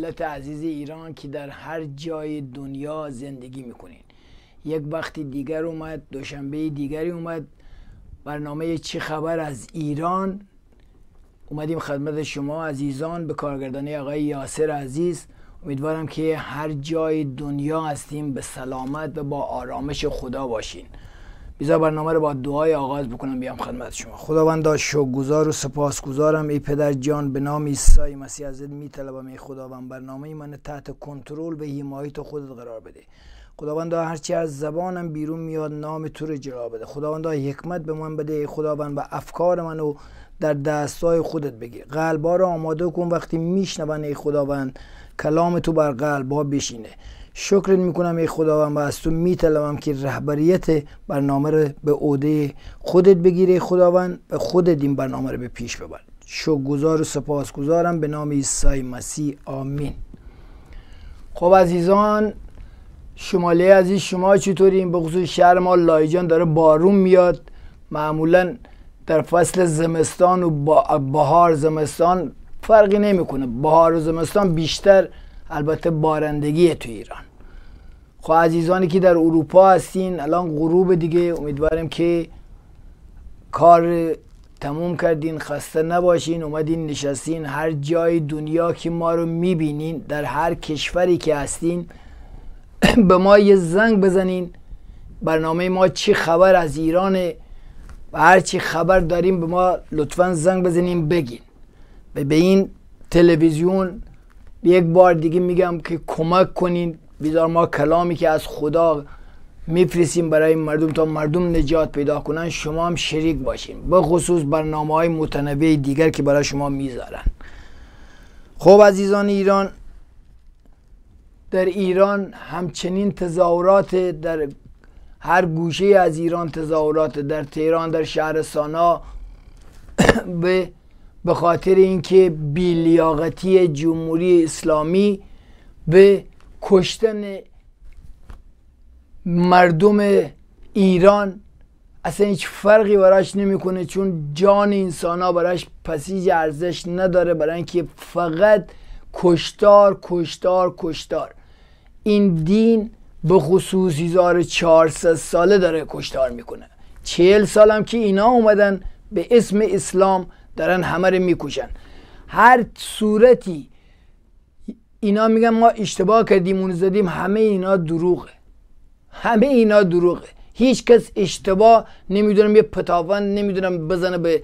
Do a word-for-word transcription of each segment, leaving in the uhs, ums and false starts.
ملت عزیز ایران که در هر جای دنیا زندگی میکنین. یک وقتی دیگر اومد، دوشنبه دیگری اومد، برنامه چه خبر از ایران اومدیم خدمت شما عزیزان به کارگردانی آقای یاسر عزیز. امیدوارم که هر جای دنیا هستیم به سلامت و با آرامش خدا باشین. بیزا برنامه رو با دعای آغاز بکنم بیام خدمت شما. خداوندا شکرگزار و سپاسگزارم ای پدر جان، به نام عیسی مسیح ازت میطلبم ای خداوند برنامه من تحت کنترل به حمایت خودت قرار بده. خداوندا هرچی از زبانم بیرون میاد نام تو رو جلوه بده. خداوندا حکمت به من بده ای خداوند و افکار منو در دستای خودت بگیر. قلبا رو آماده کن وقتی میشنون ای خداوند کلام تو بر قلبا بشینه. شکرت میکنم ای خداوند و از تو میطلبم که رهبریت برنامه رو به عهده خودت بگیره خداوند و خودت این برنامه رو به پیش ببر. شکرگزار و سپاسگزارم به نام عیسی مسیح، آمین. خب عزیزان شمالی عزیز، شما چطورین؟ به خصوص شهر ما لایجان داره بارون میاد. معمولا در فصل زمستان و بهار زمستان فرقی نمیکنه، بهار و زمستان بیشتر البته بارندگیه تو ایران. خب عزیزانی که در اروپا هستین الان غروب دیگه، امیدوارم که کار تموم کردین، خسته نباشین، اومدین نشستین. هر جای دنیا که ما رو میبینین، در هر کشوری که هستین به ما یه زنگ بزنین. برنامه ما چی خبر از ایرانه و هر چی خبر داریم به ما لطفا زنگ بزنین بگین. به این تلویزیون یک بار دیگه میگم که کمک کنین، بیزار ما کلامی که از خدا میفرستیم برای مردم تا مردم نجات پیدا کنن شما هم شریک باشین، به خصوص برنامه های متنوع دیگر که برای شما میذارن. خب عزیزان ایران، در ایران همچنین تظاهرات، در هر گوشه از ایران تظاهرات، در تهران، در شهرستان‌ها به به خاطر اینکه بی‌لیاقتی جمهوری اسلامی به کشتن مردم ایران اصلا هیچ فرقی براش نمیکنه، چون جان انسان ها براش پسیج ارزش نداره، برای اینکه فقط کشتار کشتار کشتار. این دین به خصوص هزار و چهارصد ساله داره کشتار میکنه. چهل سال هم که اینا اومدن به اسم اسلام دارن همه رو میکشن. هر صورتی اینا میگن ما اشتباه کردیم اون زدیم، همه اینا دروغه، همه اینا دروغه. هیچ کس اشتباه نمیدونم یه پتاون نمیدونم بزنه به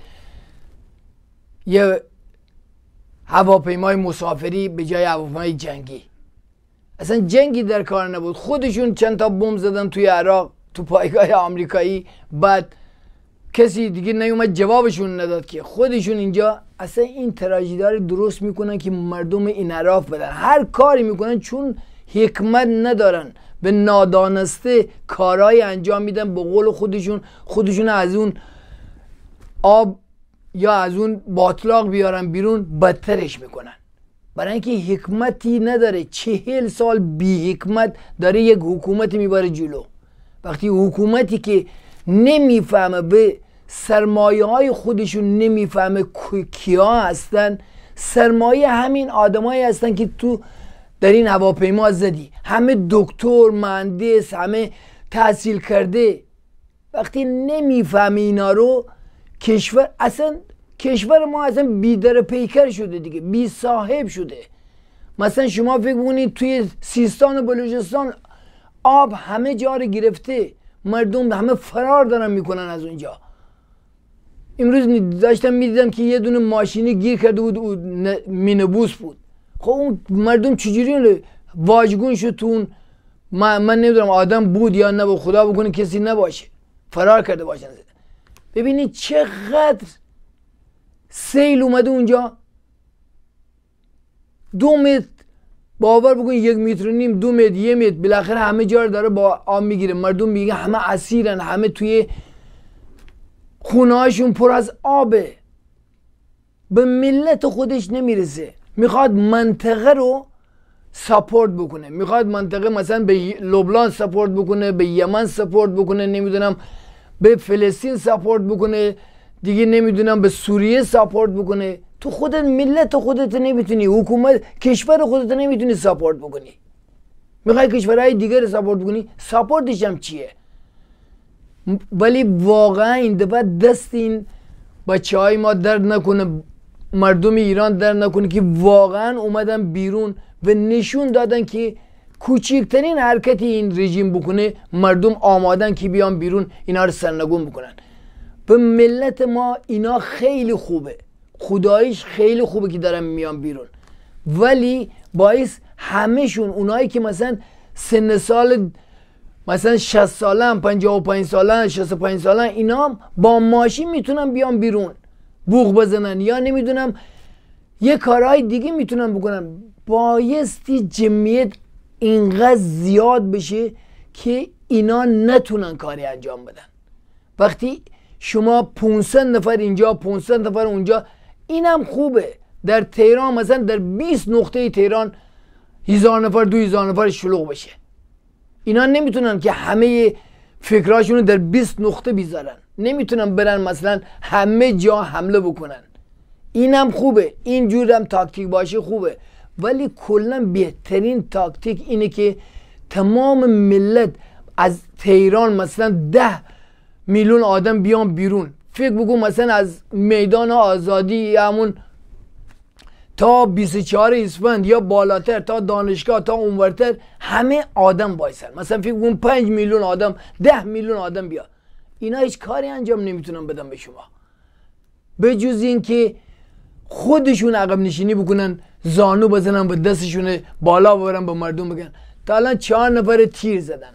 یه هواپیمای مسافری به جای هواپیمای جنگی. اصلا جنگی در کار نبود. خودشون چند تا بمب زدن توی عراق تو پایگاه آمریکایی، بعد کسی دیگه نیومد جوابشون نداد که خودشون اینجا اصلا این تراژدی درست میکنن که مردم انحراف بدن. هر کاری میکنن چون حکمت ندارن، به نادانسته کارهای انجام میدن. به قول خودشون خودشون از اون آب یا از اون باطلاق بیارن بیرون بدترش میکنن، برای اینکه حکمتی نداره. چهل سال بی حکمت داره یک حکومتی میبره جلو. وقتی حکومتی که نمیفهمه به سرمایه های خودشون، نمیفهمه کیا هستن، سرمایه همین آدمایی هستن که تو در این هواپیما زدی، همه دکتر، مهندس، همه تحصیل کرده. وقتی نمیفهمه اینا رو، کشور اصلا کشور ما اصلا بی در پیکر شده دیگه، بی صاحب شده. مثلا شما فکر کنید توی سیستان و بلوچستان آب همه جا رو گرفته، مردم همه فرار دارن میکنن از اونجا. امروز داشتم میدیدم که یه دونه ماشینی گیر کرده بود، مینیبوس بود. خب اون مردم چجوری واژگون شد تو اون؟ من, من نمیدونم آدم بود یا نه، خدا بکنه کسی نباشه، فرار کرده باشن. ببینید چقدر سیل اومده اونجا. دو متر، باور بکن یک متر و نیم، دو متر، یه متر، بالاخره همه جا داره با آب میگیره. مردم میگه همه اسیرن، همه توی خونه هاشون پر از آبه، به ملت خودش نمیرسه. میخواد منطقه رو ساپورت بکنه، میخواد منطقه مثلا به لبنان ساپورت بکنه، به یمن ساپورت بکنه، نمیدونم به فلسطین ساپورت بکنه، دیگه نمیدونم به سوریه ساپورت بکنه. تو خودت ملت خودت نمیتونی، حکومت کشور خودت نمیتونی ساپورت بکنی، میخوای کشورهای دیگر ساپورت بکنی، ساپورتش هم چیه؟ ولی واقعا این دفعه دست این بچه های ما درد نکنه، مردم ایران درد نکنه که واقعا اومدن بیرون و نشون دادن که کوچکترین حرکتی این رژیم بکنه مردم آمادن که بیان بیرون اینا رو سرنگون بکنن. به ملت ما اینا خیلی خوبه، خداییش خیلی خوبه که دارن میان بیرون، ولی باعث همهشون اونایی که مثلا سن سال مثلا شصت سالن، پنجاه و پنج سالن، شصت و پنج سالن، اینا با ماشین میتونن بیان بیرون بوق بزنن یا نمیدونم یه کارهای دیگه میتونن بکنن. بایستی جمعیت اینقدر زیاد بشه که اینا نتونن کاری انجام بدن. وقتی شما پانصد نفر اینجا، پانصد نفر اونجا، اینم خوبه. در تهران مثلا در بیست نقطه تهران هزار نفر، دو هزار نفر شلوغ بشه. اینا نمیتونن که همه فکراشونو در بیست نقطه بیزارن، نمیتونن برن مثلا همه جا حمله بکنن. اینم خوبه، اینجور هم تاکتیک باشه خوبه، ولی کلا بهترین تاکتیک اینه که تمام ملت از تهران مثلا ده میلیون آدم بیان بیرون. فکر بکن مثلا از میدان آزادی همون تا بیست و چهار اسفند یا بالاتر تا دانشگاه تا اونورتر همه آدم بایستن، مثلا فکر بکن پنج میلیون آدم، ده میلیون آدم بیا. اینا هیچ کاری انجام نمیتونن بدن به شما به جز این که خودشون عقب نشینی بکنن، زانو بزنن به دستشون بالا ببرن، به مردم بگن. تا الان چهار نفر تیر زدن،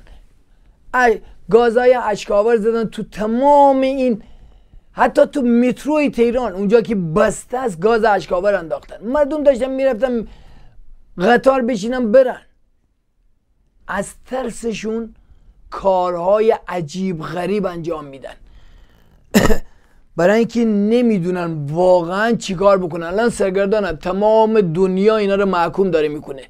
گازهای اشکاور زدن تو تمام این، حتی تو متروی تهران اونجا که بسته است گاز اشکاور انداختن. مردم داشتن میرفتن قطار بشینن برن. از ترسشون کارهای عجیب غریب انجام میدن برای اینکه نمیدونن واقعا چیکار بکنن. الان سرگردانن، تمام دنیا اینا رو محکوم داره میکنه.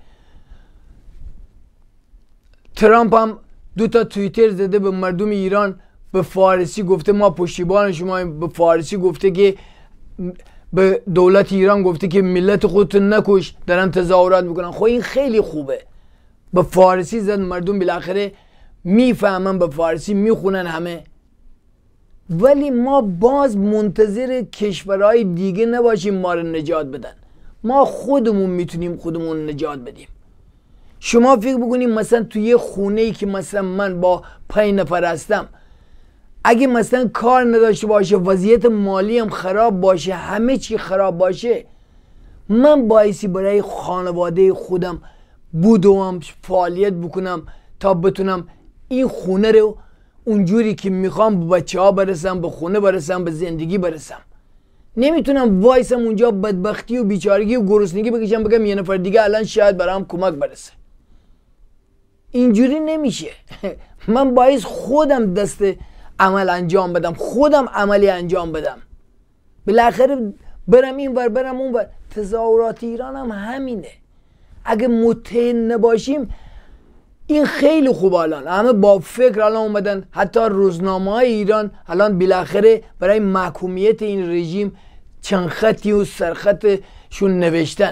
ترامپ هم دو تا توییتر زده به مردم ایران، به فارسی گفته ما پشتیبان شما، به فارسی گفته که به دولت ایران گفته که ملت خودتون نکش، دارن تظاهرات میکنن. خب این خیلی خوبه، به فارسی زد، مردم بالاخره میفهمن، به فارسی میخونن همه. ولی ما باز منتظر کشورهای دیگه نباشیم ما رو نجات بدن. ما خودمون میتونیم خودمون نجات بدیم. شما فکر بکنیم مثلا توی یه خونه ای که مثلا من با پنج نفر هستم، اگه مثلا کار نداشته باشه، وضعیت مالی هم خراب باشه، همه چی خراب باشه، من بایستی برای خانواده خودم بودم فعالیت بکنم تا بتونم این خونه رو اونجوری که میخوام به بچه ها برسم، به خونه برسم، به زندگی برسم. نمیتونم وایسم اونجا بدبختی و بیچارگی و گرسنگی بکشم بگم یه نفر دیگه الان شاید برام کمک برسه. اینجوری نمیشه. من باید خودم دست عمل انجام بدم، خودم عملی انجام بدم، بالاخره برم این ور برم اون ور. تظاهرات ایران هم همینه. اگه متحد نباشیم این خیلی خوب. الان همه با فکر الان اومدن، حتی روزنامه های ایران الان بالاخره برای محکومیت این رژیم چند خطی و سرخطشون نوشتن.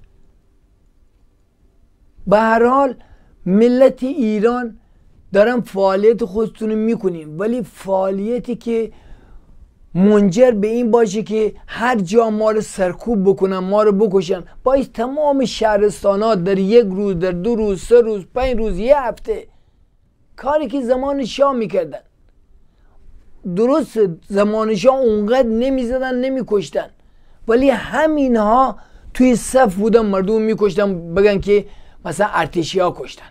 به هر حال ملت ایران دارن فعالیت خودتون میکنیم، ولی فعالیتی که منجر به این باشه که هر جا ما رو سرکوب بکنن، ما رو بکشن، باید تمام شهرستانات در یک روز، در دو روز، سه روز، پنج روز، یه هفته، کاری که زمان شاه میکردن. درست زمان شاه اونقدر نمیزدن، نمیکشتن، ولی همینها توی صف بودن مردم میکشتن، بگن که مثلا ارتشی ها کشتن.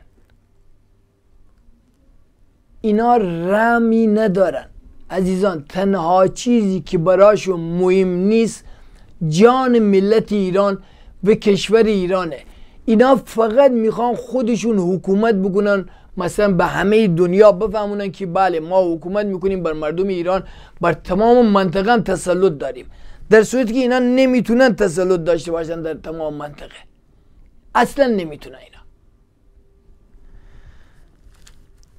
اینا رمی ندارن عزیزان. تنها چیزی که براشون مهم نیست جان ملت ایران و کشور ایرانه. اینا فقط میخوان خودشون حکومت بکنن، مثلا به همه دنیا بفهمونن که بله ما حکومت میکنیم بر مردم ایران، بر تمام منطقه هم تسلط داریم، در صورتی که اینا نمیتونن تسلط داشته باشن در تمام منطقه. اصلا نمیتونن. اینا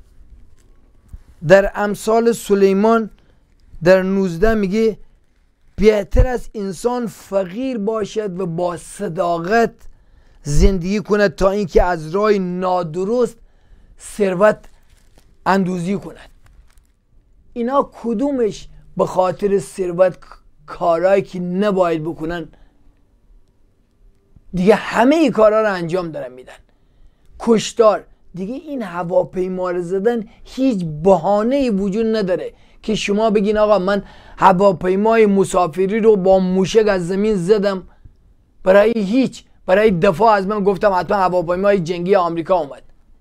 در امثال سلیمان در نوزده میگه بهتر است انسان فقیر باشد و با صداقت زندگی کند تا اینکه از راه نادرست ثروت اندوزی کند. اینا کدومش به خاطر ثروت کارهایی که نباید بکنن دیگه همه ای کارها رو انجام دارن میدن. کشتار دیگه، این هواپیما رو زدن هیچ بهانه‌ای وجود نداره که شما بگین آقا من هواپیمای مسافری رو با موشک از زمین زدم، برای هیچ برای دفاع از من گفتم حتما هواپیمای جنگی آمریکا اومد.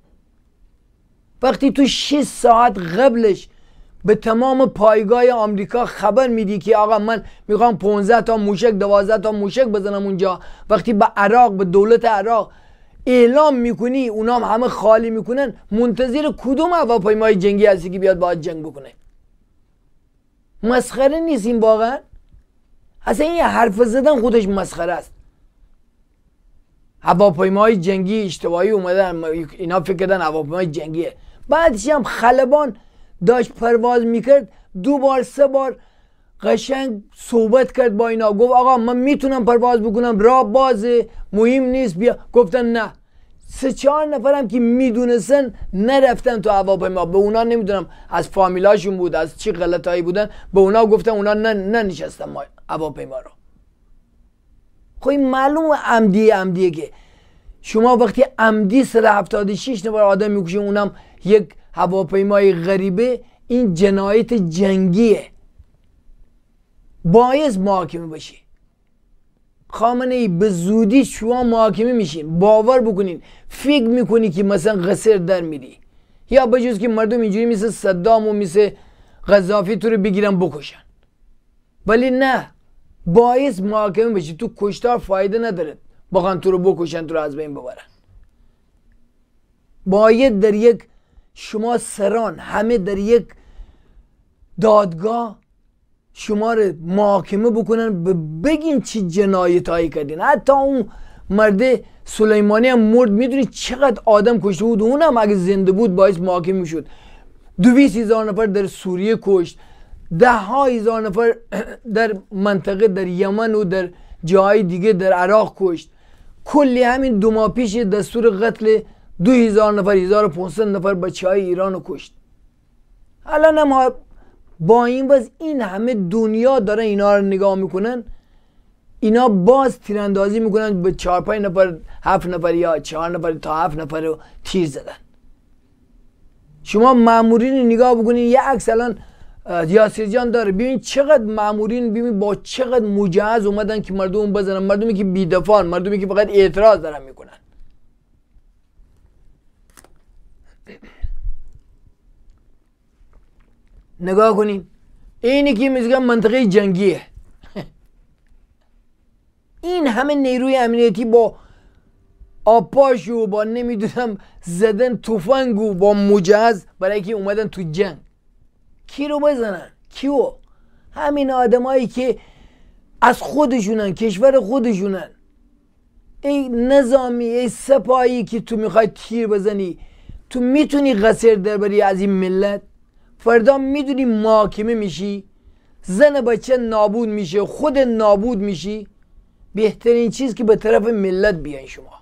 وقتی تو شش ساعت قبلش به تمام پایگاه آمریکا خبر میدی که آقا من میخوام پانزده تا موشک دوازده تا موشک بزنم اونجا، وقتی به عراق به دولت عراق اعلام میکنی اونام همه خالی میکنن، منتظر کدوم هواپیمای جنگی هستی که بیاد باهات جنگ بکنه؟ مسخره نیست این واقعا؟ اصلا این حرف زدن خودش مسخره است. هواپیمای جنگی اشتباهی اومدن، اینا فکر کردن هواپیمای جنگیه. بعدش هم خلبان داشت پرواز میکرد، دو بار سه بار قشنگ صحبت کرد با اینا، گفت آقا من میتونم پرواز بکنم، راه بازه، مهم نیست بیا. گفتن نه. سه چهار نفرم که میدونستن نرفتن تو هواپیما. به اونا نمیدونم از فامیلاشون بود از چی غلطایی بودن، به اونا گفتن اونا ننشستن ما هواپیما رو. خب این معلومه عمدی عمدیه که شما وقتی عمدی صد و هفتاد و شش نفر آدم میکشین، اونم یک هواپیمای غریبه، این جنایت جنگیه، باعث محاکمه بشی. خامنه ای به زودی شما محاکمه میشین. باور بکنین فکر میکنی که مثلا قصر در میری، یا بجز که مردم اینجوری مثل صدام و مثل قذافی تو رو بگیرن بکشن، ولی نه، باعث محاکمه بشی. تو کشتار فایده نداره، بخوان تو رو بکشن، تو رو از بین ببرن. باید در یک شما سران همه در یک دادگاه شما رو محاکمه بکنن، بگین چی جنایت هایی کردین. حتی اون مرد سلیمانی هم مرد، میدونی چقدر آدم کشته بود، اونم اگه زنده بود باعث محاکمه میشد. دویست هزار نفر در سوریه کشت، ده ها هزار نفر در منطقه در یمن و در جاهای دیگه در عراق کشت. کلی همین دو ماه پیش دستور قتل دو هزار نفر هزار و پانصد نفر بچه های ایران رو کشت. الان هم با این وضع این همه دنیا داره اینا رو نگاه میکنن، اینا باز تیراندازی میکنن به چهار پنج نفر هفت نفر یا چهار نفر تا هفت نفر رو تیر زدن. شما مامورین نگاه بکنین، یه عکس الان یاسر جان داره، ببین چقدر مامورین، ببین با چقدر مجهز اومدن که مردم بزنن، مردمی که بی‌دفاعن، مردمی که فقط اعتراض دارن میکنن. نگاه کنین، اینی که میگن منطقه جنگیه این همه نیروی امنیتی با آپاش و با نمیدونم زدن تفنگ و با مجهز برای که اومدن تو جنگ. کی رو بزنن؟ کیو؟ همین آدمایی که از خودشونن، کشور خودشونن. ای نظامی، ای سپاهی که تو میخوای تیر بزنی، تو میتونی قصر در بری از این ملت؟ فردا میدونی محاکمه میشی، زن بچه نابود میشه، خود نابود میشی. بهترین چیز که به طرف ملت بیاین شما.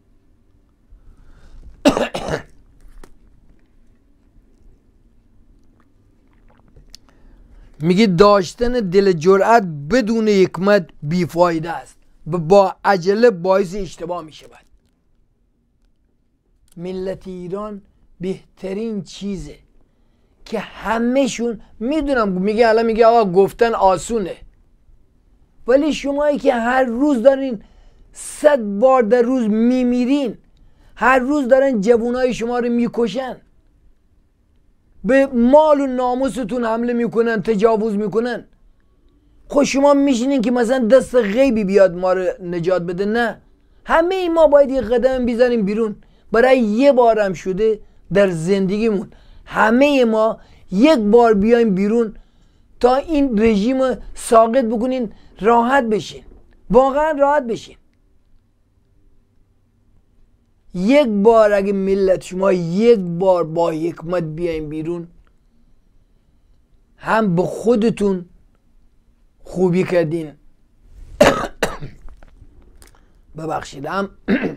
میگه داشتن دل جرأت بدون حکمت بیفایده است، با عجله باعث اشتباه میشه. بعد ملت ایران بهترین چیزه که همهشون میدونم، میگه الان میگه آقا گفتن آسونه، ولی شمایی که هر روز دارین صد بار در روز میمیرین، هر روز دارن جوانای شما رو میکشن، به مال و ناموستون حمله میکنن، تجاوز میکنن، خب شما میشینین که مثلا دست غیبی بیاد ما رو نجات بده؟ نه، همه ای ما باید یه قدم بیزنیم بیرون. برای یه بارم شده در زندگیمون همه ما یک بار بیایم بیرون تا این رژیم ساقط بکنین، راحت بشین، واقعا راحت بشین. یک بار اگه ملت شما یک بار با حکمت بیاین بیرون، هم به خودتون خوبی کردین ببخشیدم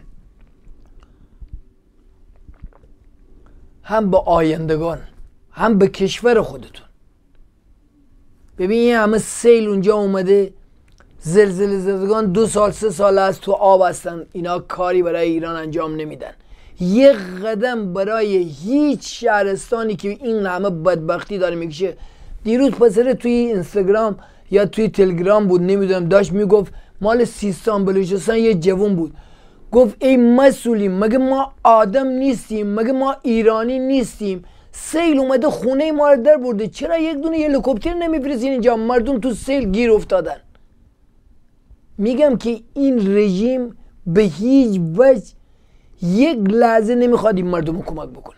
هم به آیندگان هم به کشور خودتون. ببین این همه سیل اونجا اومده، زلزله زدگان دو سال سه سال از تو آب هستن، اینا کاری برای ایران انجام نمیدن. یک قدم برای هیچ شهرستانی که این همه بدبختی داره میکشه. دیروز پسر توی اینستاگرام یا توی تلگرام بود نمیدونم داشت میگفت مال سیستان بلوچستان یه جوون بود، گفت ای مسئولین مگه ما آدم نیستیم؟ مگه ما ایرانی نیستیم؟ سیل اومده خونه ما رو در برده، چرا یک دونه هلیکوپتر نمیفرستین اینجا؟ مردم تو سیل گیر افتادن. میگم که این رژیم به هیچ وجه یک لحظه نمیخواد این مردم رو کمک بکنه.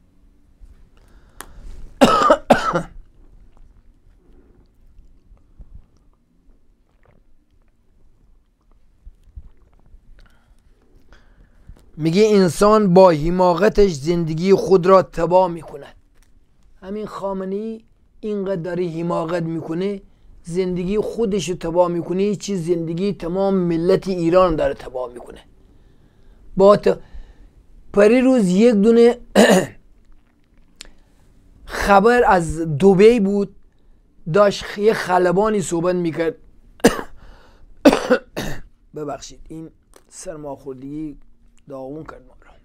میگه انسان با حماقتش زندگی خود را تباه میکنه. همین خامنه‌ای اینقدر داره حماقت میکنه، زندگی خودش رو تباه میکنه، یه چیز زندگی تمام ملت ایران داره تباه میکنه. با ت... پری روز یک دونه خبر از دبی بود، داشت یه خلبانی صحبت میکرد ببخشید این سرماخوردگی داغون کرد ما را.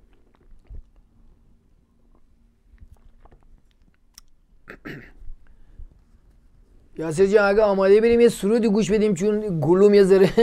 یاسر جان اگه آماده بریم یه سرودی گوش بدیم چون گلوم یه ذره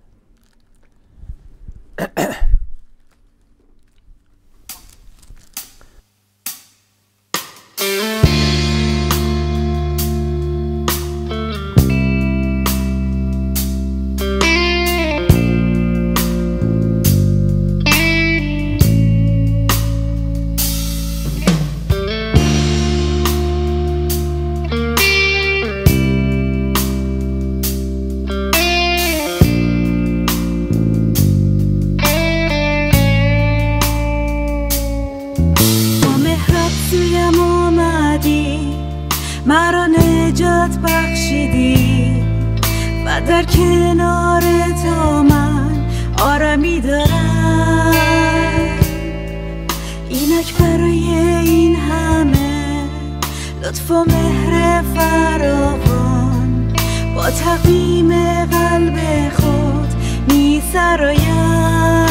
مرا نجات بخشیدی و در کنار تو من آرامی دارم. اینک برای این همه لطف و مهر فراوان با تقویم قلب خود می سرایم.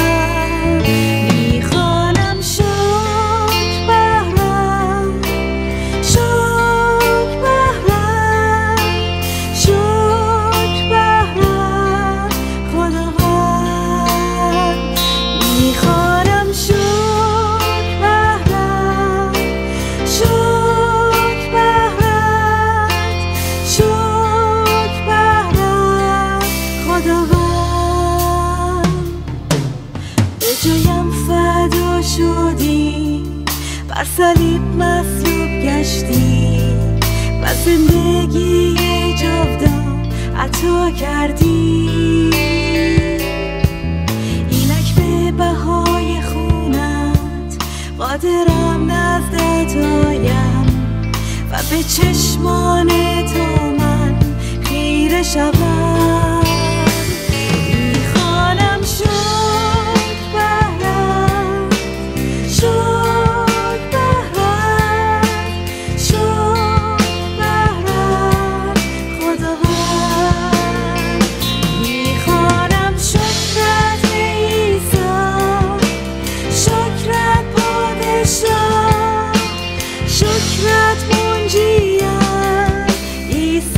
میخوانم شکر بهرم، شکر بهرم، شکر بهرم خداوند. میخوانم شکر بهرم، شکر بهرم، شکر بهرم خداوند. به جایم فدا شدی، بر صلیب مصلوب گشتی و زندگی جاودان عطا کردی. اینک به بهای خونت قادرم نزدت آیم و به چشمان تو من خیره شوم. میخوانم شکر بهرم، شکر بهرم، شکر بهرم خداوند. میخوانم شکرت عیسی، شکرت پادشاه، شکرت منجیم عیسی.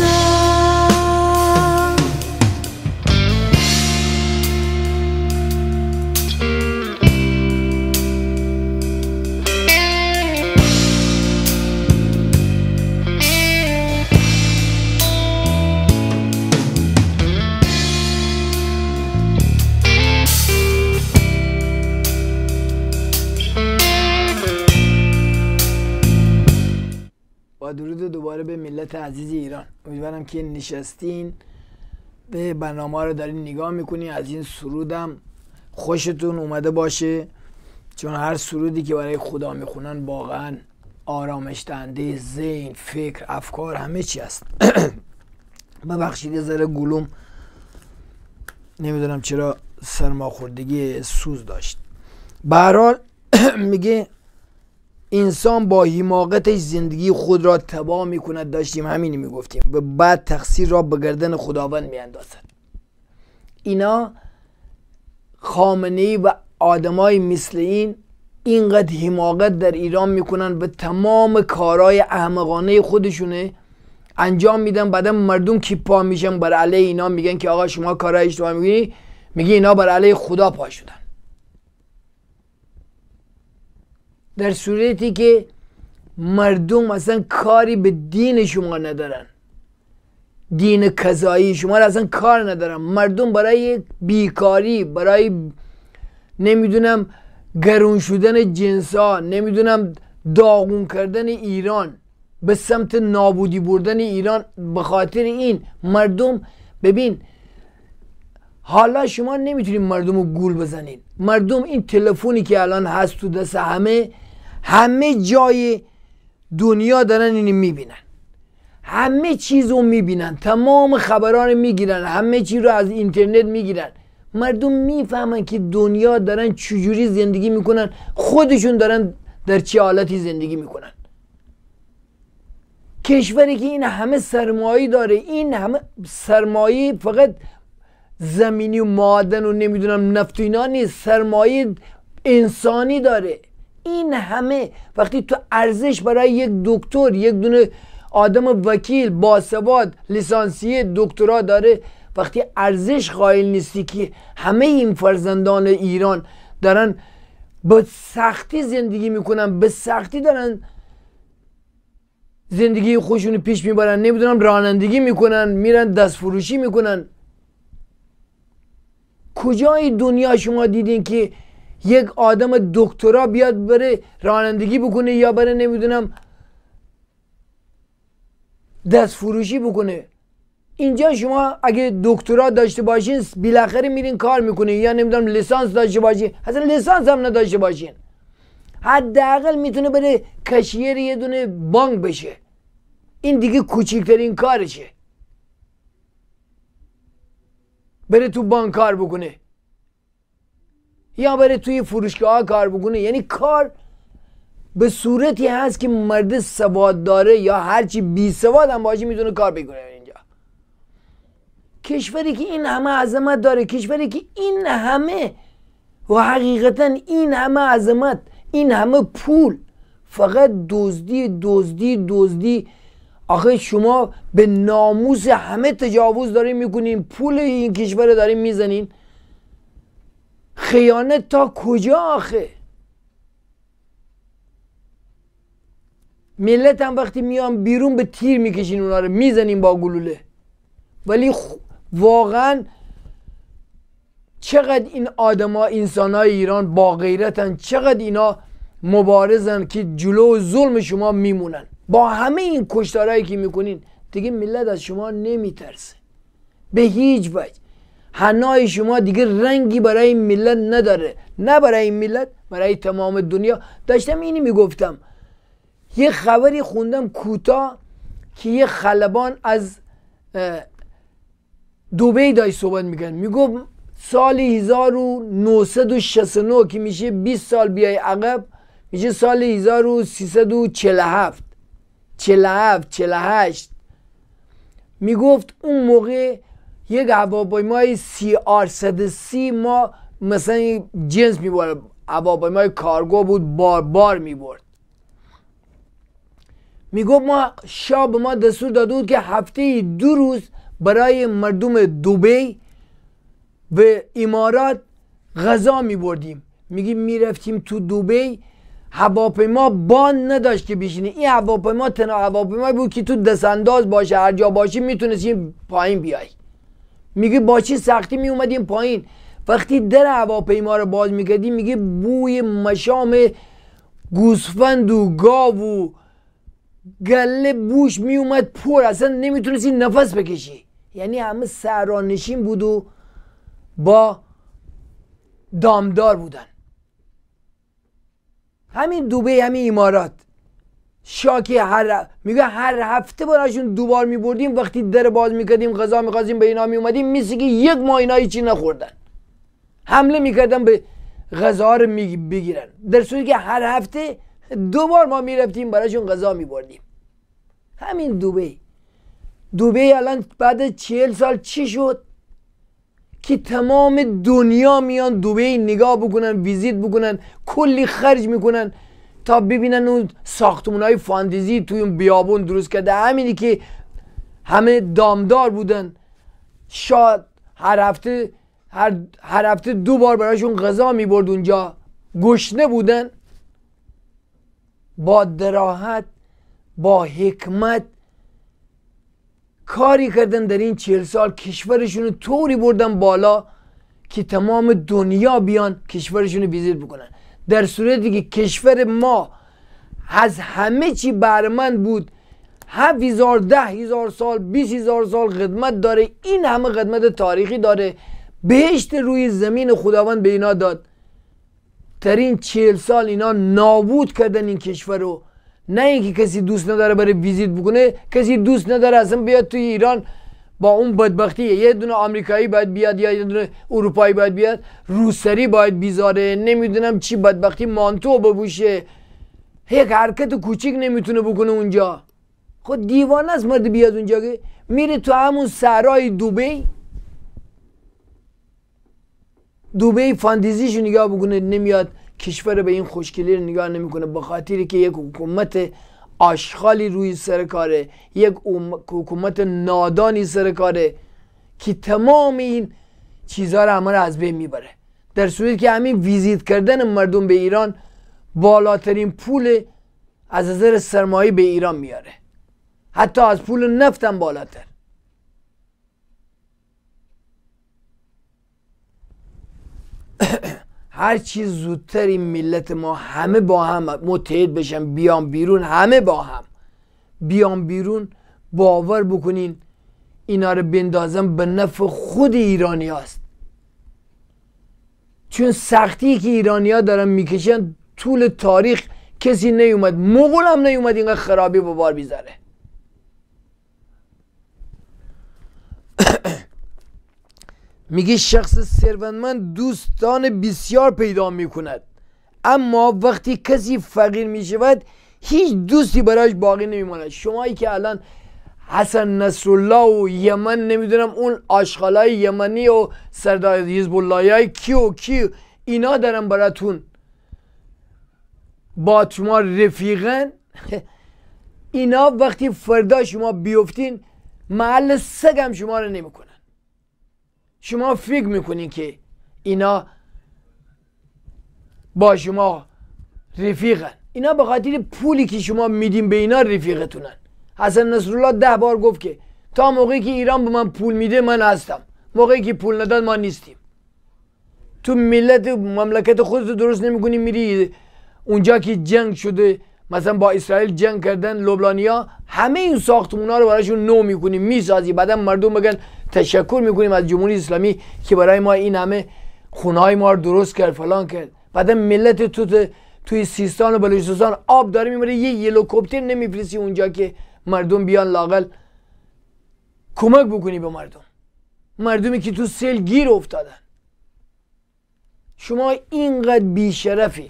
با درود دوباره به ملت عزیز ایران. امیدوارم که نشستین به برنامه رو دارین نگاه میکنین، از این سرودم خوشتون اومده باشه، چون هر سرودی که برای خدا میخونن واقعا آرامش دهنده ذهن، فکر، افکار همه چی هست. ببخشید یه ذره گلوم نمیدونم چرا سرماخوردگی سوز داشت. به هر حال میگه انسان با حماقتش زندگی خود را تباه میکند، داشتیم همینی میگفتیم، و بعد تقصیر را به گردن خداوند میاندازد. اینا خامنه‌ای و آدمای مثل این اینقدر حماقت در ایران میکنن، به تمام کارهای احمقانه خودشونه انجام میدن، بعدا مردم کی پا میشن بر علیه اینا، میگن که آقا شما کارهای اشتباه میگی، میگی اینا بر علیه خدا پا شدن. در صورتی که مردم اصلا کاری به دین شما ندارن، دین قضایی شما را اصلا کار ندارن. مردم برای بیکاری، برای نمیدونم گرون شدن جنسا، نمیدونم داغون کردن ایران، به سمت نابودی بردن ایران، به خاطر این مردم، ببین حالا شما نمیتونید مردم رو گول بزنید. مردم این تلفنی که الان هست تو دست همه همه جای دنیا دارن اینو میبینن، همه چیز رو میبینن، تمام خبران میگیرن، همه چیز رو از اینترنت میگیرن. مردم میفهمن که دنیا دارن چجوری زندگی میکنن، خودشون دارن در چه حالتی زندگی میکنن. کشوری که این همه سرمایه داره، این همه سرمایه فقط زمینی و معدن و نمیدونم نفت و اینا نیست، سرمایه انسانی داره. این همه وقتی تو ارزش برای یک دکتر، یک دونه آدم وکیل باسواد لیسانسیه دکترا داره، وقتی ارزش قائل نیستی که همه این فرزندان ایران دارن به سختی زندگی میکنن، به سختی دارن زندگی خودشون پیش میبرن، نمیدونم رانندگی میکنن، میرن دست فروشی میکنن. کجای دنیا شما دیدین که یک آدم دکترا بیاد بره رانندگی بکنه یا بره نمیدونم دست فروشی بکنه؟ اینجا شما اگه دکترا داشته باشین بالاخره میرین کار میکنین، یا نمیدونم لیسانس داشته باشین، اصلا لیسانس هم نداشته باشین، حداقل میتونه بره کشیر یه دونه بانک بشه. این دیگه کوچکترین کارشه، بره تو بانک کار بکنه یا بره توی فروشگاه کار بکنه. یعنی کار به صورتی هست که مرد سواد داره یا هرچی بی سواد هم باشه میتونه کار بکنه. اینجا کشوری که این همه عظمت داره، کشوری که این همه و حقیقتا این همه عظمت، این همه پول، فقط دزدی دزدی دزدی. آخه شما به ناموس همه تجاوز دارین میکنین، پول این کشور دارین میزنین. خیانت تا کجا آخه؟ ملت هم وقتی میان بیرون به تیر میکشین، اونا رو میزنین با گلوله. ولی واقعا چقدر این آدما، انسانای ایران با غیرتن، چقدر اینا مبارزن که جلو ظلم شما میمونن. با همه این کشتارهایی که میکنین دیگه ملت از شما نمیترسه به هیچ وجه. حنای شما دیگه رنگی برای این ملت نداره، نه برای این ملت، برای تمام دنیا. داشتم اینی میگفتم، یه خبری خوندم کوتاه که یه خلبان از دبی داشت صحبت میکرد، میگفت سال هزار و نهصد و شصت و نه که میشه بیست سال بیای عقب، میشه سال هزار و سیصد و چهل و هفت چهل و هفت چهل و هشت. میگفت اون موقع یک هواپیمای سی آر صد و سی ما مثلا جنس میبرد، هواپیمای کارگو بود، بار بار میبرد. میگفت ما شاه به ما دستور داده بود که هفته دو روز برای مردم دبی و امارات غذا میبردیم. میگیم میرفتیم تو دبی، هواپیما بان نداشت که بشینه. این هواپیما تنها هواپیمایی بود که تو دستانداز باشه، هر جا باشی میتونستیم پایین بیای. میگه با چه سختی می اومدیم پایین. وقتی در هواپیما رو باز میکردیم میگه بوی مشام گوسفند و گاو و گله بوش می اومد پر، اصلا نمیتونستی نفس بکشی. یعنی همه صحرانشین بود و با دامدار بودن. همین دبی، همین امارات، شاکی هر میگه هر هفته براشون دوبار میبردیم، وقتی در باز میکردیم غذا میخواستیم به اینا میومدیم مثل که یک ماه اینا هیچی نخوردن، حمله میکردن به غذا رو بگیرن، در صورتی که هر هفته دوبار ما میرفتیم براشون غذا میبردیم. همین دبی دبی الان بعد چهل سال چی شد که تمام دنیا میان دبی نگاه بکنن، ویزیت بکنن، کلی خرج میکنن تا ببینن اون ساختمونای فانتزی توی اون بیابون درست کرده، همینی که همه دامدار بودن، شاید هر هفته هر, هر هفته دو بار براشون غذا میبرد اونجا، گشنه بودن. با دراحت با حکمت کاری کردن در این چهل سال، کشورشون رو طوری بردن بالا که تمام دنیا بیان کشورشون رو ویزیت بکنن، در صورتی که کشور ما از همه چی بهره‌مند بود، هفت هزار ده هزار سال بیست هزار سال خدمت داره، این همه خدمت تاریخی داره، بهشت روی زمین خداوند به اینا داد. در این چهل سال اینا نابود کردن این کشور رو. نه اینکه کسی دوست نداره برای ویزیت بکنه، کسی دوست نداره اصلا بیاد توی ایران. با اون بدبختی یه دونه آمریکایی باید بیاد یا یه دونه اروپایی باید بیاد، روسری باید بیزاره، نمیدونم چی بدبختی مانتو بپوشه، یک حرکت کوچیک نمیتونه بکنه اونجا. خود دیوانه است مرد بیاد اونجا که میره تو همون صحرای دبی دبی فانتزیشو نگاه بکنه، نمیاد کشور به این خوشگلی رو نگاه نمیکنه، به خاطری که یک حکومت آشغالی روی سر کاره، یک حکومت نادانی سر کاره که تمام این چیزها رو همه رو از بین میبره. در صورتی که همین ویزیت کردن مردم به ایران بالاترین پول از نظر سرمایه به ایران میاره، حتی از پول نفت هم بالاتر. هر چیز زودتر این ملت ما همه با هم متحد بشن، بیان بیرون، همه با هم بیان بیرون، باور بکنین اینا رو بندازن به نفع خود ایرانی هست. چون سختی که ایرانی ها دارن میکشن طول تاریخ کسی نیومد، مغول هم نیومد اینقدر خرابی به بار بیذاره. میگه شخص ثروتمند دوستان بسیار پیدا میکند، اما وقتی کسی فقیر میشود هیچ دوستی برایش باقی نمیماند. شمایی که الان حسن نصرالله و یمن، نمیدونم اون آشغالای یمنی و سردار حزب الله های کی و کی، اینا دارن براتون با شما رفیقن، اینا وقتی فردا شما بیفتین محل سگم شما رو نمیکنن. شما فکر میکنین که اینا با شما رفیقن، اینا به خاطر پولی که شما میدین به اینا رفیقتونن. حسن نصرالله ده بار گفت که تا موقعی که ایران به من پول میده من هستم، موقعی که پول نداد ما نیستیم. تو ملت مملکت خودتو درست نمیکنی، میری اونجا که جنگ شده، مثلا با اسرائیل جنگ کردن لبنانیا، همه این ساختمونا رو براشون نو میکنیم، میسازی، بعدا مردم بگن تشکر میکنیم از جمهوری اسلامی که برای ما این همه خونهای ما رو درست کرد فلان کرد. بعدا ملت تو توی سیستان و بلوچستان آب داره میمره، یه هلیکوپتر نمیفرستی اونجا که مردم بیان لاقل کمک بکنی به مردم، مردمی که تو سیل گیر افتادن. شما اینقدر بیشرفی،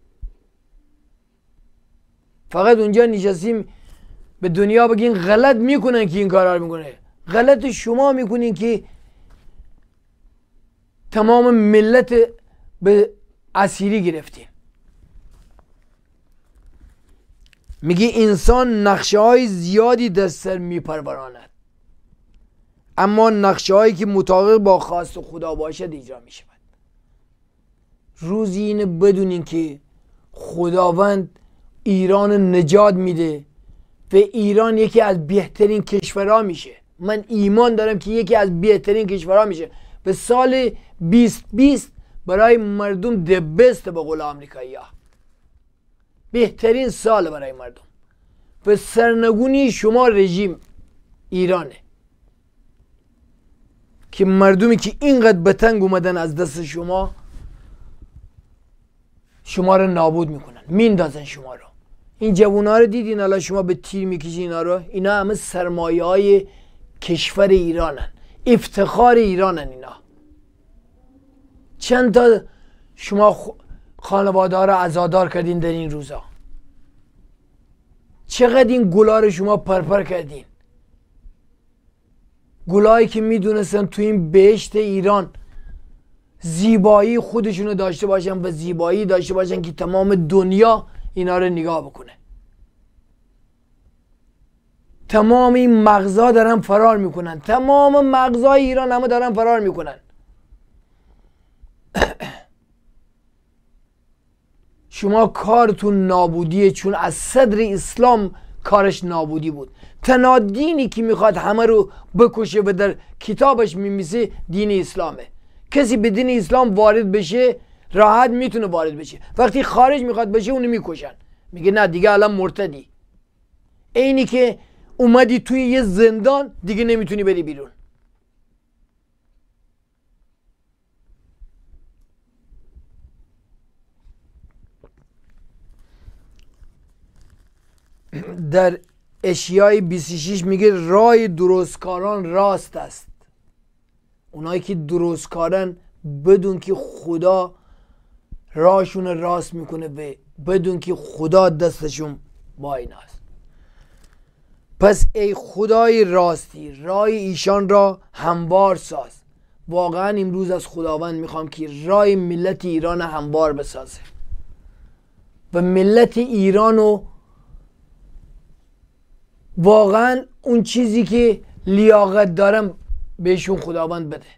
فقط اونجا نشستیم به دنیا بگین غلط میکنن که این کارا رو میکنه. غلط شما میکنین که تمام ملت به اسیری گرفتین. میگه انسان نقشه های زیادی در سر میپروراند، اما نقشه هایی که مطابق با خواست خدا باشد اجرا میشود. روزی اینو بدونین که خداوند ایران نجات میده و ایران یکی از بهترین کشورها میشه. من ایمان دارم که یکی از بهترین کشورها میشه. به سال بیست بیست برای مردم د بست به قول آمریکایی ها، بهترین سال برای مردم. به سرنگونی شما رژیم ایرانه که مردمی که اینقدر به تنگ اومدن از دست شما، شما رو نابود میکنن، میندازن شما رو. این جوونا رو دیدین الان شما به تیر میکشین اینا رو؟ اینا همه سرمایه های کشور ایرانن، افتخار ایرانن اینا. چند تا شما خانواده ها رو عزادار کردین در این روزا؟ چقدر این گلا رو شما پرپر کردین؟ گلایی که میدونستن تو این بهشت ایران زیبایی خودشونو داشته باشن و زیبایی داشته باشن که تمام دنیا اینا رو نگاه بکنه. تمام این مغزا دارن فرار میکنن، تمام مغزای ایران همه دارن فرار میکنن. شما کارتون نابودیه، چون از صدر اسلام کارش نابودی بود. تنها دینی که میخواد همه رو بکشه و در کتابش میمیسه دین اسلامه. کسی به دین اسلام وارد بشه راحت میتونه وارد بشه، وقتی خارج میخواد بشه اونو میکشن. میگه نه دیگه الان مرتدی. اینی که اومدی توی یه زندان دیگه نمیتونی بری بیرون. در اشیای بیست و شش میگه رای درستکاران راست است. اونایی که درستکارن بدون که خدا راهشون راست میکنه و بدون که خدا دستشون با ایناست. پس ای خدای راستی رای ایشان را هموار ساز. واقعا امروز از خداوند میخوام که رای ملت ایران هموار بسازه و ملت ایرانو واقعا اون چیزی که لیاقت دارم بهشون خداوند بده.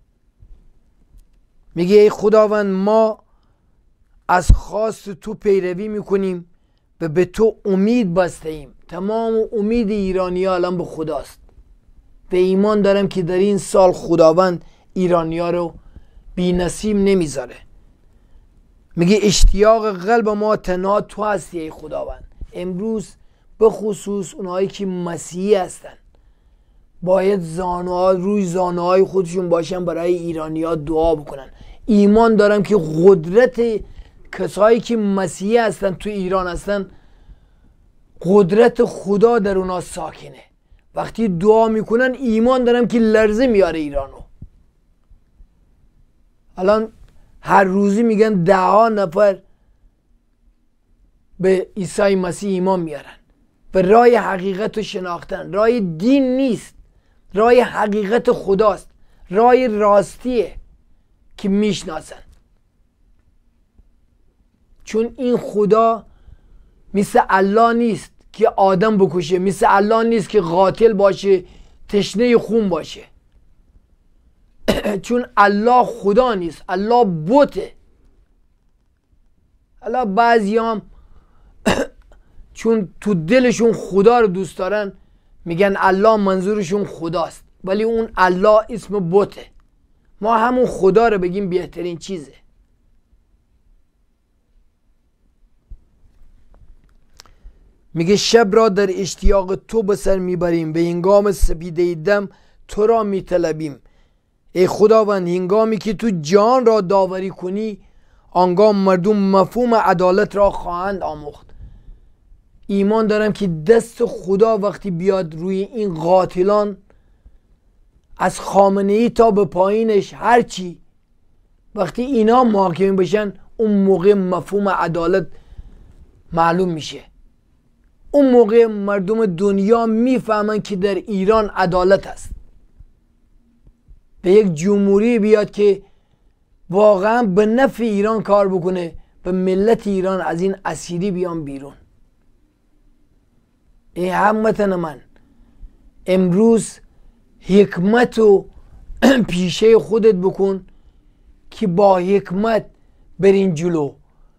میگه ای خداوند ما از خواست تو پیروی میکنیم و به تو امید بسته ایم. تمام امید ایرانی ها الان به خداست و ایمان دارم که در این سال خداوند ایرانی ها رو بی نصیب نمیذاره. میگه اشتیاق قلب ما تنها تو هستی ای خداوند. امروز به خصوص اونهایی که مسیحی هستن باید زانوها روی زانوهای خودشون باشن برای ایرانی ها دعا بکنن. ایمان دارم که قدرت کسایی که مسیحی هستن تو ایران هستن، قدرت خدا در اونا ساکنه. وقتی دعا میکنن ایمان دارم که لرزه میاره ایرانو. الان هر روزی میگن ده ها نفر به عیسی مسیح ایمان میارن. به رای حقیقت رو شناختن. رای دین نیست، رای حقیقت خداست، رای راستیه که میشناسن. چون این خدا مثل الله نیست که آدم بکشه، مثل الله نیست که قاتل باشه، تشنه خون باشه. چون الله خدا نیست، الله بته. الله بعضی هم چون تو دلشون خدا رو دوست دارن میگن الله منظورشون خداست، ولی اون الله اسم بته. ما همون خدا رو بگیم بهترین چیزه. میگه شب را در اشتیاق تو به سر میبریم، به هنگام سپیده دم تو را میطلبیم. ای خداوند هنگامی که تو جان را داوری کنی آنگاه مردم مفهوم عدالت را خواهند آموخت. ایمان دارم که دست خدا وقتی بیاد روی این قاتلان از خامنه ای تا به پایینش هرچی، وقتی اینا محاکمه بشن اون موقع مفهوم عدالت معلوم میشه. اون موقع مردم دنیا میفهمن که در ایران عدالت هست. به یک جمهوری بیاد که واقعا به نفع ایران کار بکنه، به ملت ایران از این اسیری بیان بیرون. ای هموطن من، امروز حکمت و پیشه خودت بکن که با حکمت برین جلو.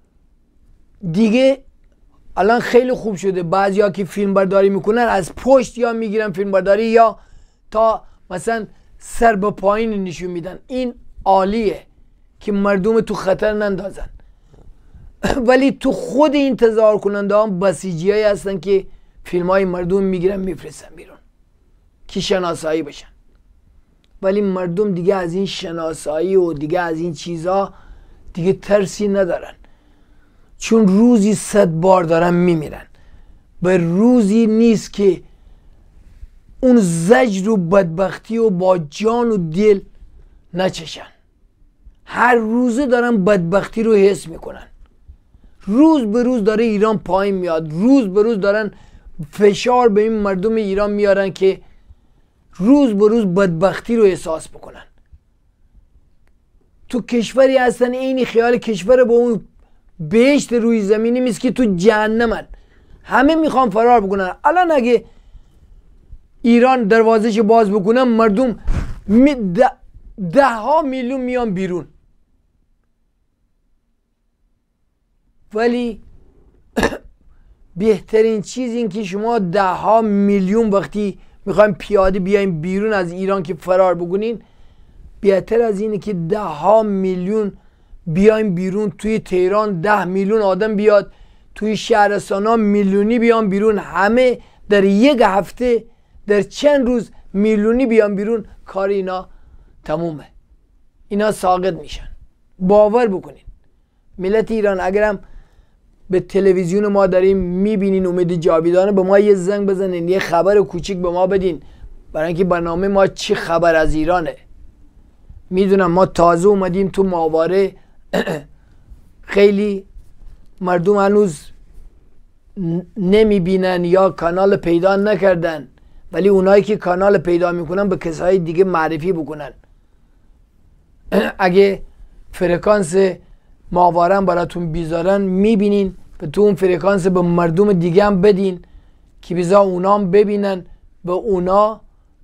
دیگه الان خیلی خوب شده بعضیا که فیلم برداری میکنن از پشت یا میگیرن فیلم برداری یا تا مثلا سر به پایین نشون میدن. این عالیه که مردم تو خطر نندازن. ولی تو خود انتظار کننده هم بسیجی هایی هستن که فیلم های مردم میگیرن میفرستن بیرون که شناسایی بشن. ولی مردم دیگه از این شناسایی و دیگه از این چیزها دیگه ترسی ندارن، چون روزی صد بار دارن میمیرن. به روزی نیست که اون زجر و بدبختی و با جان و دل نچشن. هر روزه دارن بدبختی رو حس میکنن. روز به روز داره ایران پایین میاد. روز به روز دارن فشار به این مردم ایران میارن که روز به روز بدبختی رو احساس بکنن. تو کشوری هستن اینی خیال کشور با اون بهشت روی زمینی میست که تو جهنمن. همه میخوان فرار بکنن. الان اگه ایران دروازش باز بکنن مردم ده, ده ها میلیون میان بیرون. ولی بهترین چیز این که شما ده ها میلیون وقتی میخوایم پیاده بیایم بیرون از ایران که فرار بکنین، بهتر از اینه که ده ها میلیون بیایم بیرون. توی تهران ده میلیون آدم بیاد، توی شهرستان ها میلیونی بیان بیرون. همه در یک هفته، در چند روز میلیونی بیان بیرون. کار اینا تمومه. اینا ساقط میشن. باور بکنین ملت ایران اگرم به تلویزیون ما داریم میبینین امید جاویدانه، به ما یه زنگ بزنین، یه خبر کوچیک به ما بدین، برای اینکه برنامه ما چی خبر از ایرانه. میدونم ما تازه اومدیم تو ماواره، خیلی مردم هنوز نمیبینن یا کانال پیدا نکردن، ولی اونایی که کانال پیدا میکنن به کسای دیگه معرفی بکنن. اگه فرکانس ماوارم براتون بیزارن میبینین، به تو اون فرکانس به مردم دیگه هم بدین که بیزا اونا هم ببینن، به اونا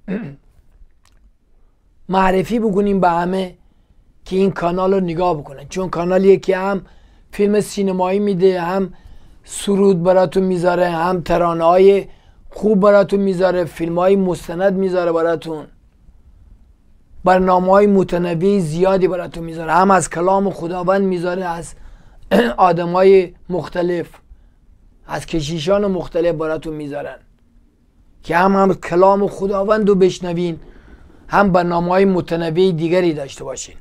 معرفی بکنیم به همه که این کانال رو نگاه بکنن. چون کانالیه که هم فیلم سینمایی میده، هم سرود براتون میذاره، هم ترانه های خوب براتون میذاره، فیلم های مستند میذاره براتون، برنامه های متنوع زیادی براتون میذاره، هم از کلام خداوند میذاره، از آدم های مختلف، از کشیشان مختلف براتون میذارن که هم هم کلام خداوند رو بشنوین، هم برنامه های متنوع دیگری داشته باشین.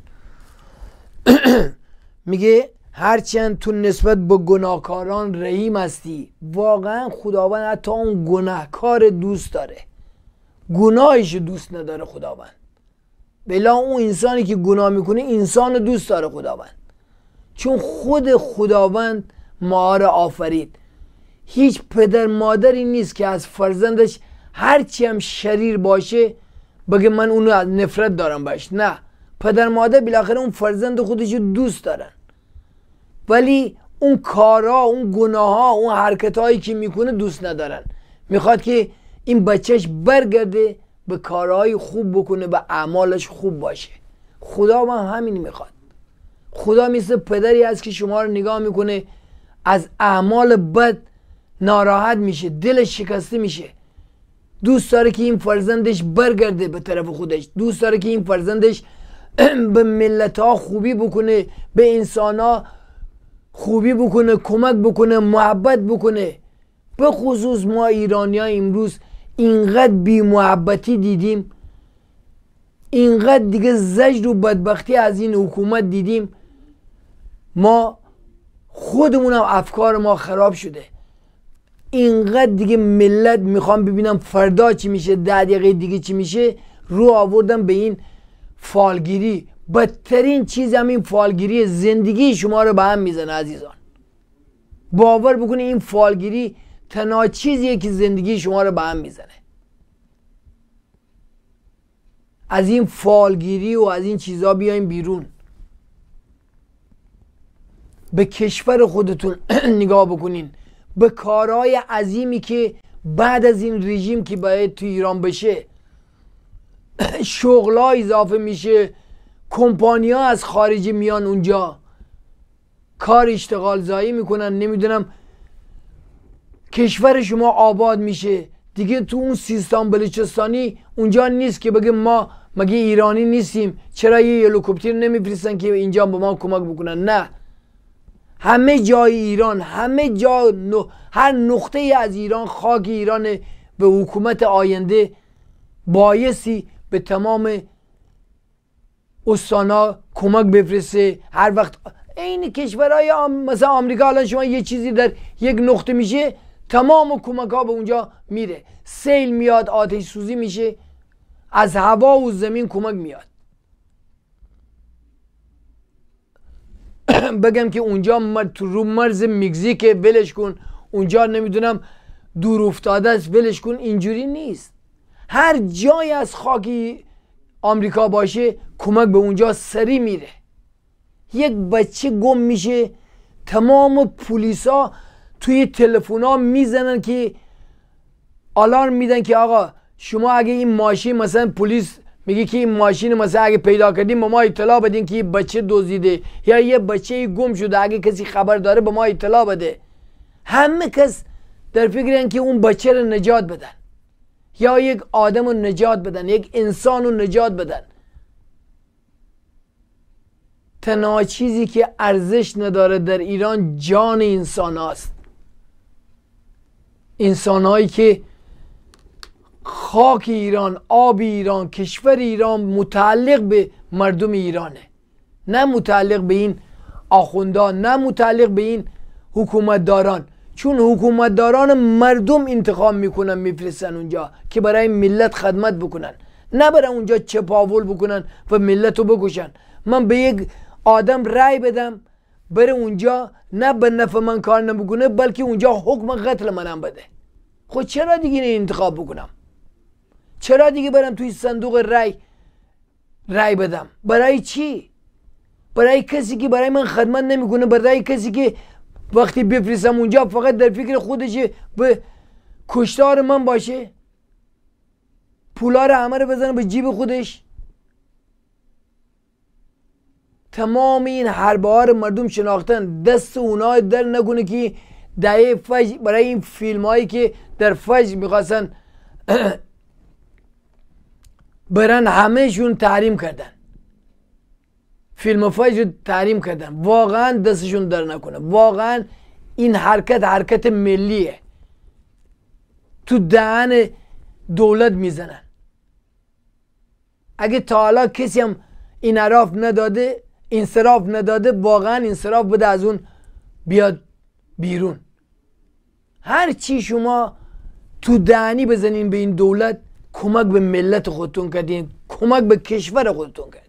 میگه هرچند تو نسبت به گناهکاران رحیم هستی. واقعا خداوند حتی اون گناهکار دوست داره، گناهش دوست نداره خداوند. بلا اون انسانی که گناه میکنه انسان دوست داره خداوند، چون خود خداوند ما را آفرید. هیچ پدر مادری نیست که از فرزندش هرچی هم شریر باشه بگه من اونو از نفرت دارم باش. نه، پدر مادر بالاخره اون فرزند خودشو دوست دارن، ولی اون کارها، اون گناهها، اون حرکتهایی که میکنه دوست ندارن. میخواد که این بچهش برگرده به کارهای خوب بکنه، به اعمالش خوب باشه. خدا هم همین میخواد. خدا مثل پدری هست که شما رو نگاه میکنه، از اعمال بد ناراحت میشه، دلش شکسته میشه، دوست داره که این فرزندش برگرده به طرف خودش، دوست داره که این فرزندش به ملت ها خوبی بکنه، به انسان ها خوبی بکنه، کمک بکنه، محبت بکنه. به خصوص ما ایرانی ها امروز اینقدر بی محبتی دیدیم، اینقدر دیگه زجر و بدبختی از این حکومت دیدیم، ما خودمون هم افکار ما خراب شده. اینقدر دیگه ملت میخوام ببینم فردا چی میشه، ده دقیقه دیگه چی میشه، رو آوردم به این فالگیری. بدترین چیز هم این فالگیری، زندگی شما رو به هم میزنه عزیزان. باور بکنه این فالگیری تنها چیزیه که زندگی شما رو به هم میزنه. از این فالگیری و از این چیزا بیاین بیرون. به کشور خودتون نگاه بکنین، به کارهای عظیمی که بعد از این رژیم که باید تو ایران بشه، شغل‌ها اضافه میشه، کمپانی‌ها از خارج میان اونجا کار اشتغال زایی میکنن، نمیدونم کشور شما آباد میشه دیگه. تو اون سیستان بلوچستانی اونجا نیست که بگه ما مگه ایرانی نیستیم، چرا یه هلیکوپتر نمیفرستن که اینجا به ما کمک بکنن؟ نه، همه جای ایران، همه جا، هر نقطه از ایران، خاک ایران، به حکومت آینده بایستی به تمام استانا کمک بفرسته. هر وقت این کشورهای آم... مثلا آمریکا، الان شما یه چیزی در یک نقطه میشه، تمام کمک ها به اونجا میره. سیل میاد، آتش سوزی میشه، از هوا و زمین کمک میاد. بگم که اونجا تو رو مرز مکزیک ولش کن، اونجا نمیدونم دور افتاده است ولش کن، اینجوری نیست. هر جای از خاکی آمریکا باشه کمک به اونجا سری میره. یک بچه گم میشه، تمام پلیسا توی تلفونا میزنن که آلارم میدن که آقا شما اگه این ماشین، مثلا پلیس میگه که این ماشین مثلا اگه پیدا کردیم به ما اطلاع بدین که بچه دزدیده یا یه بچه گم شده، اگه کسی خبر داره به ما اطلاع بده. همه کس در فکرن که اون بچه رو نجات بدن یا یک آدم رو نجات بدن، یک انسان رو نجات بدن. تنها چیزی که ارزش نداره در ایران جان انسان هاست. انسان هایی که خاک ایران، آب ایران، کشور ایران متعلق به مردم ایرانه، نه متعلق به این آخوندان، نه متعلق به این حکومتداران. چون حکومتداران مردم انتخاب میکنن میفرستن اونجا که برای ملت خدمت بکنن، نه برای اونجا چپاول بکنن و ملت رو بکشن. من به یک آدم رای بدم بره اونجا، نه به نفع من کار نمیکنه بلکه اونجا حکم قتل منم بده. خود چرا دیگه این انتخاب بکنم؟ چرا دیگه برم توی صندوق رای رای بدم؟ برای چی؟ برای کسی که برای من خدمت نمیکنه، برای کسی که وقتی بفرستم اونجا فقط در فکر خودشه به کشتار من باشه، پولا رو همه رو بزنه به جیب خودش. تمام این حربه ها رو مردم شناختن، دست اونا در نکنه که دهه فجر برای این فیلم هایی که در فجر میخواستن برن همهشون تحریم کردن، فیلم فجر تحریم کردن. واقعا دستشون در نکنه. واقعا این حرکت حرکت ملیه، تو دهن دولت میزنن. اگه تا حالا کسی هم انحراف نداده، انصراف نداده، واقعا انصراف بده از اون بیاد بیرون. هر چی شما تو دهنی بزنین به این دولت، کمک به ملت خودتون کردین، کمک به کشور خودتون کردین.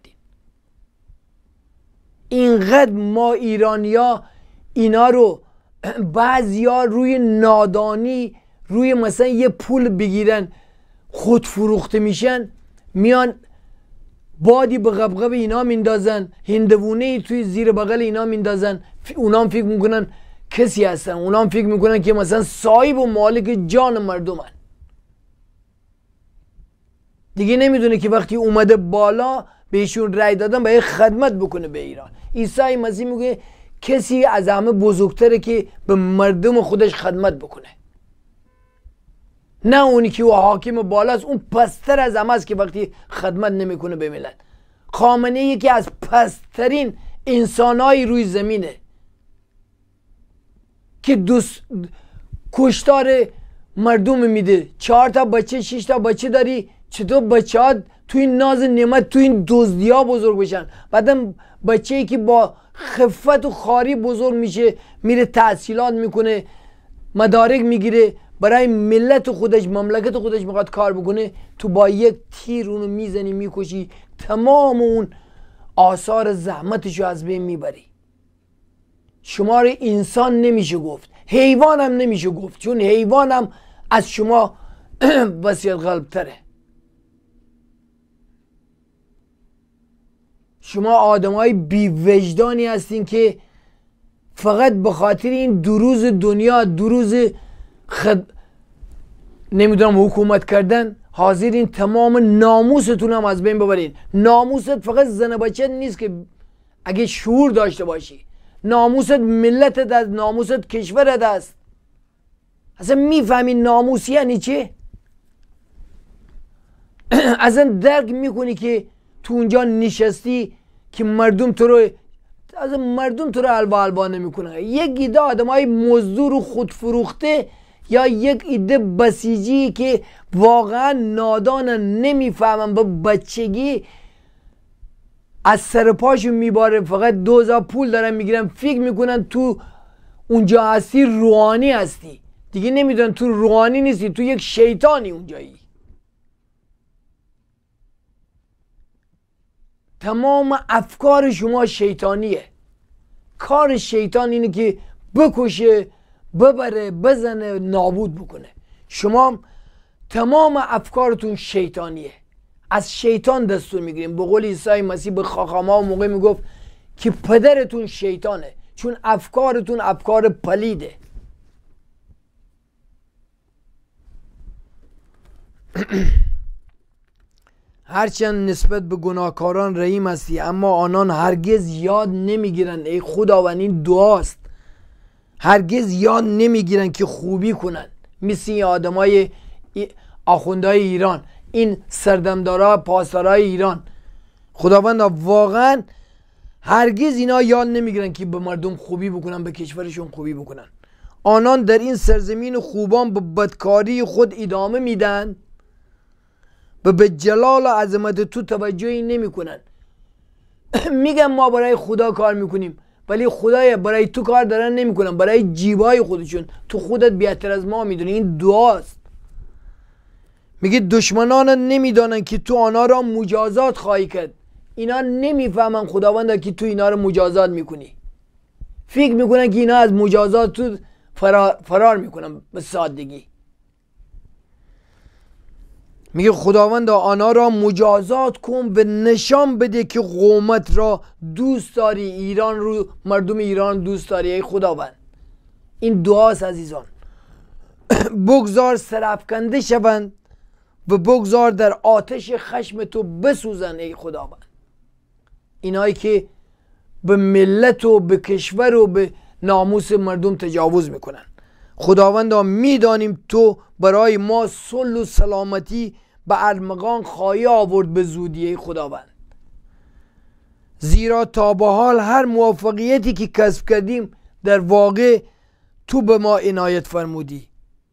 اینقدر ما ایرانیا اینا رو بعضیا روی نادانی، روی مثلا یه پول بگیرن خود فروخته میشن، میان بادی به غبغب اینا میندازن، هندوونه توی زیر بغل اینا میندازن. اونا هم فکر میکنن کسی هستن، اونا هم فکر میکنن که مثلا صاحب و مالک جان مردمن. دیگه نمیدونه که وقتی اومده بالا بهشون رأی دادن باید خدمت بکنه به ایران. عیسی مسیح میگه کسی از همه بزرگتره که به مردم خودش خدمت بکنه، نه اونی که او حاکم بالاست. اون پستر از همه است که وقتی خدمت نمیکنه به ملت. خامنه یکی از پسترین انسانهای روی زمینه که دوست کشتار مردم میده. چهار تا بچه، شش تا بچه داری، چطور بچه ها تو این ناز نعمت تو این دزدی ها بزرگ بشن؟ بعدم بچه ای که با خفت و خاری بزرگ میشه، میره تحصیلات میکنه، مدارک میگیره، برای ملت خودش، مملکت خودش میخواد کار بکنه، تو با یک تیر اونو میزنی میکشی، تمام اون آثار زحمتشو از بین میبری. شما انسان نمیشه گفت، حیوان هم نمیشه گفت، چون حیوان هم از شما وسیعت قلب تره. شما آدم های بی وجدانی هستین که فقط به خاطر این دو روز دنیا، دو روز خد... نمیدونم حکومت کردن، حاضرین تمام ناموستون هم از بین ببرین. ناموست فقط زن بچه نیست که اگه شعور داشته باشی، ناموست ملتت است، ناموست کشورت است. اصلا میفهمی ناموس یعنی چه؟ اصلا درک میکنی که تو اونجا نشستی که مردم تو رو از مردم تو رو الوا الوا نمیکنه. یک ایده آدمای مزدور و خودفروخته یا یک ایده بسیجی که واقعا نادانن، نمیفهمن، با بچگی از سر پاشون میباره، فقط دوزا پول دارن میگیرن، فکر میکنن تو اونجا هستی روحانی هستی. دیگه نمیدونن تو روحانی نیستی، تو یک شیطانی اونجایی. تمام افکار شما شیطانیه. کار شیطان اینه که بکشه، ببره، بزنه، نابود بکنه. شما تمام افکارتون شیطانیه، از شیطان دستور میگیریم. به قول عیسی مسیح به خاخاما موقع میگفت که پدرتون شیطانه، چون افکارتون افکار پلیده. هرچند نسبت به گناهکاران رحیم هستی، اما آنان هرگز یاد نمیگیرن. ای خداوند، این دعاست. هرگز یاد نمیگیرن که خوبی کنن، مثل این آدمای آخوندهای ایران، این سردمدارا پاسدارای ایران. خداوند واقعا هرگز اینا یاد نمیگیرن که به مردم خوبی بکنن، به کشورشون خوبی بکنن. آنان در این سرزمین خوبان به بدکاری خود ادامه میدن و به جلال و عظمت تو توجهی نمی کنن. میگن ما برای خدا کار میکنیم، ولی خدای برای تو کار دارن نمی کنن، برای جیبای خودشون. تو خودت بهتر از ما میدونی. این دعاست. میگه دشمنان نمیدانن که تو آنها را مجازات خواهی کرد. اینا نمیفهمن خداوند که تو اینا رو مجازات میکنی. فکر میکنن که اینا از مجازات تو فرار, فرار میکنن به سادگی. میگه خداوند آنها را مجازات کن و نشان بده که قومت را دوست داری، ایران رو، مردم ایران دوست داری. ای خداوند، این دعاست عزیزان. بگذار سرافکنده شوند و بگذار در آتش خشم تو بسوزن. ای خداوند، اینایی که به ملت و به کشور و به ناموس مردم تجاوز میکنن. خداوندا میدانیم تو برای ما صلح و سلامتی به ارمغان خواهی آورد به زودی. ای خداوند، زیرا تا به حال هر موفقیتی که کسب کردیم در واقع تو به ما عنایت فرمودی.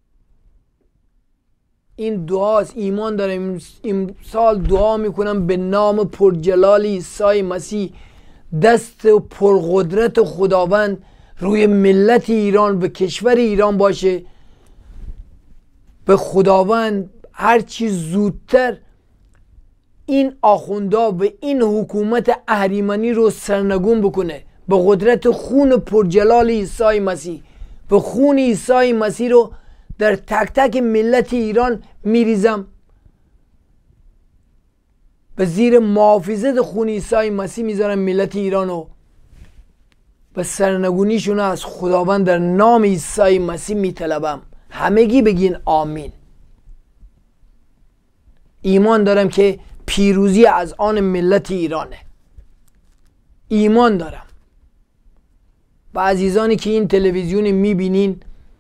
این دعاست. ایمان دارم امسال دعا میکنم به نام پرجلال عیسی مسیح دست و پرقدرت خداوند روی ملت ایران و کشور ایران باشه. به خداوند هرچی زودتر این آخوندا و این حکومت اهریمنی رو سرنگون بکنه. به قدرت خون پرجلال عیسی مسیح، به خون عیسی مسیح رو در تک تک ملت ایران میریزم. به زیر محافظت خون عیسی مسیح میذارم ملت ایرانو و سرنگونیشون از خداوند در نام عیسی مسیح میطلبم. همگی بگین آمین. ایمان دارم که پیروزی از آن ملت ایرانه. ایمان دارم. و عزیزانی که این تلویزیون میبینین،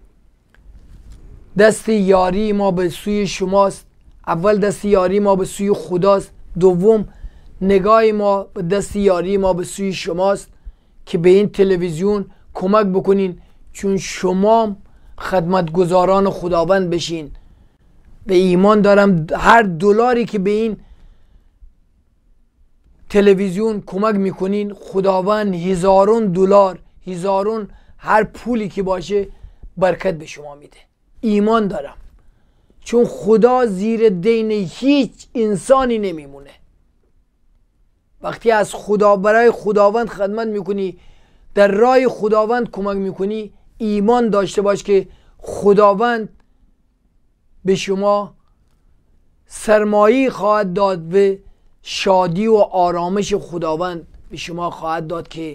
دست یاری ما به سوی شماست. اول دست یاری ما به سوی خداست، دوم نگاه ما به دست یاری ما به سوی شماست که به این تلویزیون کمک بکنین، چون شما خدمتگزاران خداوند بشین. و ایمان دارم هر دلاری که به این تلویزیون کمک میکنین، خداوند هزارون دلار، هزارون هر پولی که باشه برکت به شما میده. ایمان دارم، چون خدا زیر دین هیچ انسانی نمیمونه. وقتی از خدا برای خداوند خدمت میکنی، در راه خداوند کمک میکنی، ایمان داشته باش که خداوند به شما سرمایه خواهد داد و شادی و آرامش خداوند به شما خواهد داد که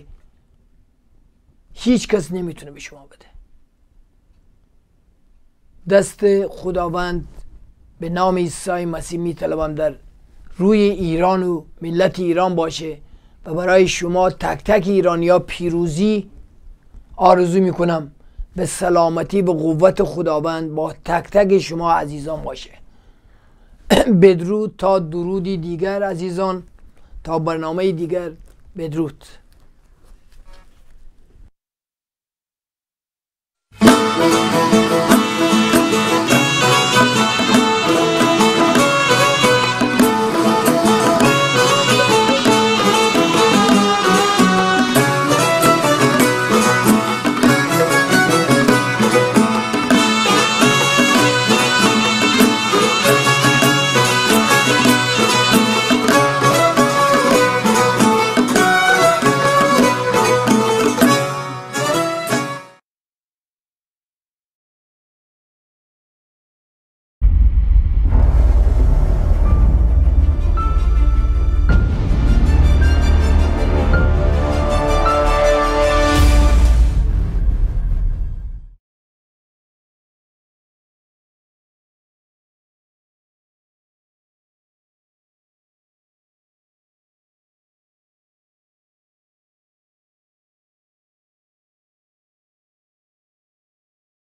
هیچ کس نمیتونه به شما بده. دست خداوند به نام عیسی مسیح میطلبم در روی ایران و ملت ایران باشه و برای شما تک تک ایرانیا پیروزی آرزو میکنم. به سلامتی، به قوت خداوند با تک تک شما عزیزان باشه. بدرود تا درودی دیگر عزیزان، تا برنامه دیگر. بدرود.